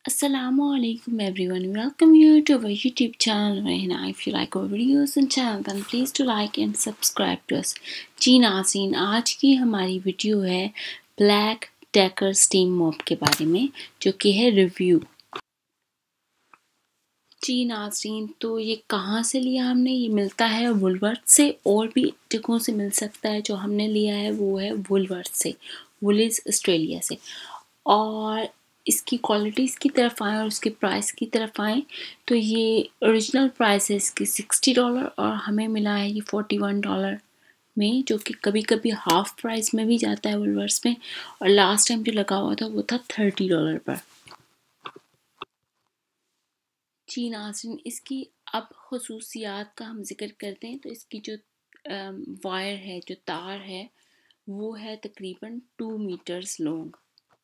Assalamualaikum everyone. Welcome you to our YouTube channel. Rahina. If you like our videos and channel, then please to like and subscribe to us. जी नाज़रीन, आज की हमारी video है black Decker steam mop के बारे में, जो कि है रिव्यू। जी नाज़रीन, तो ये कहाँ से लिया हमने? ये मिलता है वुलवर्थ से, और भी जगहों से मिल सकता है। जो हमने लिया है वो है वुलवर्थ से, वुलिस ऑस्ट्रेलिया से। और इसकी क्वालिटीज़ की तरफ आएँ और इसके प्राइस की तरफ आएँ तो ये ओरिजिनल प्राइस है इसकी $60 और हमें मिला है ये $41 में, जो कि कभी कभी हाफ प्राइस में भी जाता है वुलवर्स में। और लास्ट टाइम जो लगा हुआ था वो था $30 पर। जी नाज़रीन, इसकी अब खसूसियात का हम जिक्र करते हैं तो इसकी जो वायर है, जो तार है, वो है तकरीबन 2 मीटर्स लॉन्ग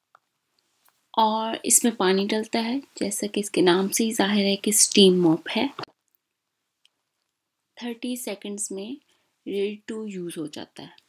और इसमें पानी डलता है, जैसा कि इसके नाम से ही जाहिर है कि स्टीम मॉप है। 30 सेकंड्स में रेडी टू यूज़ हो जाता है।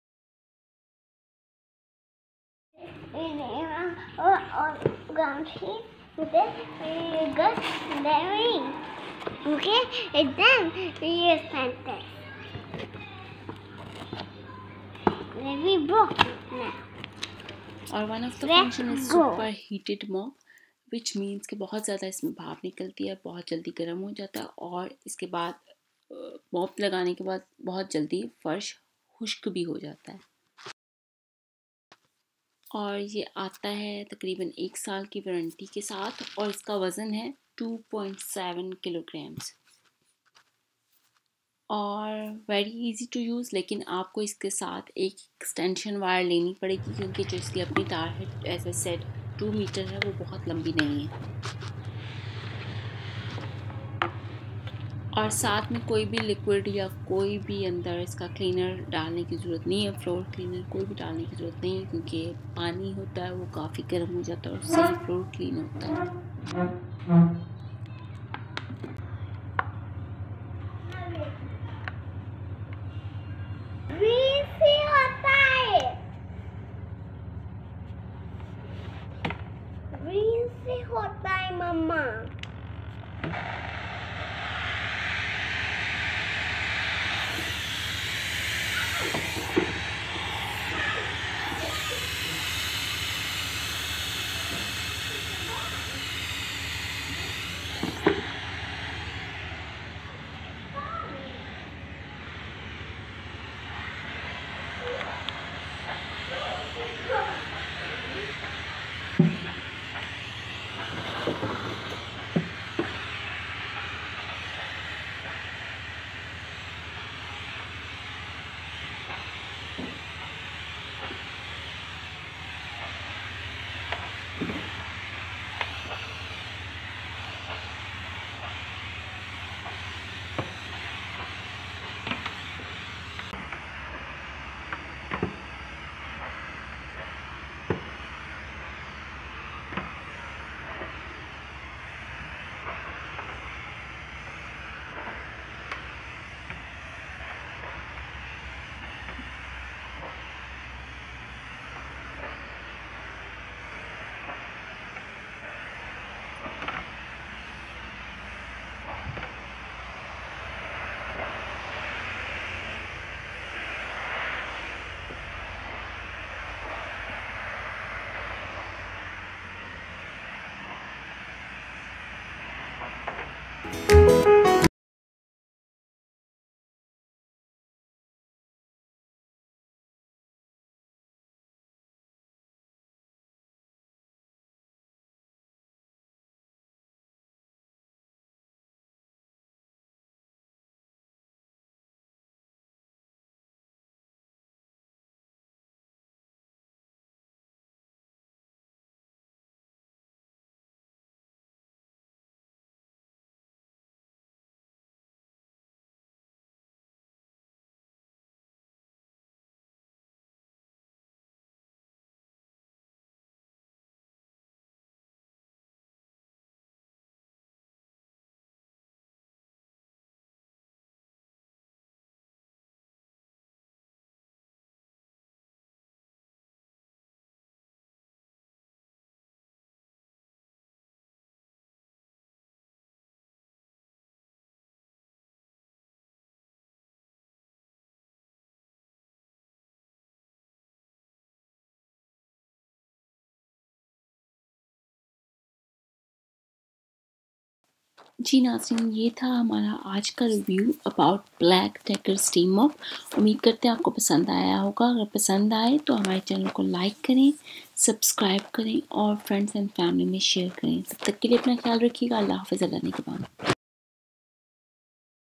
और one of the function is super heated mop, which means कि बहुत ज़्यादा इसमें भाप निकलती है, बहुत जल्दी गर्म हो जाता है और इसके बाद मॉप लगाने के बाद बहुत जल्दी फर्श खुश्क भी हो जाता है। और ये आता है तकरीबन 1 साल की वारंटी के साथ और इसका वज़न है 2.7 किलोग्राम्स और वेरी इजी टू यूज़। लेकिन आपको इसके साथ एक एक्सटेंशन वायर लेनी पड़ेगी, क्योंकि जो इसकी अपनी तार है, एज ए सेड 2 मीटर है, वो बहुत लंबी नहीं है। और साथ में कोई भी लिक्विड या कोई भी अंदर इसका क्लीनर डालने की ज़रूरत नहीं है, फ्लोर क्लीनर कोई भी डालने की ज़रूरत नहीं है, क्योंकि पानी होता है वो काफ़ी गर्म हो जाता है और सही फ्लोर क्लीन होता है। होता है मम्मा। जी नाज़रीन, ये था हमारा आज का review about Black Decker steam mop. उम्मीद करते हैं आपको पसंद आया होगा। अगर पसंद आए तो हमारे चैनल को लाइक करें, सब्सक्राइब करें और फ्रेंड्स एंड फैमिली में शेयर करें। तब तक के लिए अपना ख्याल रखिएगा। अल्लाह हाफ़िज़। अल्लाह निगहबान।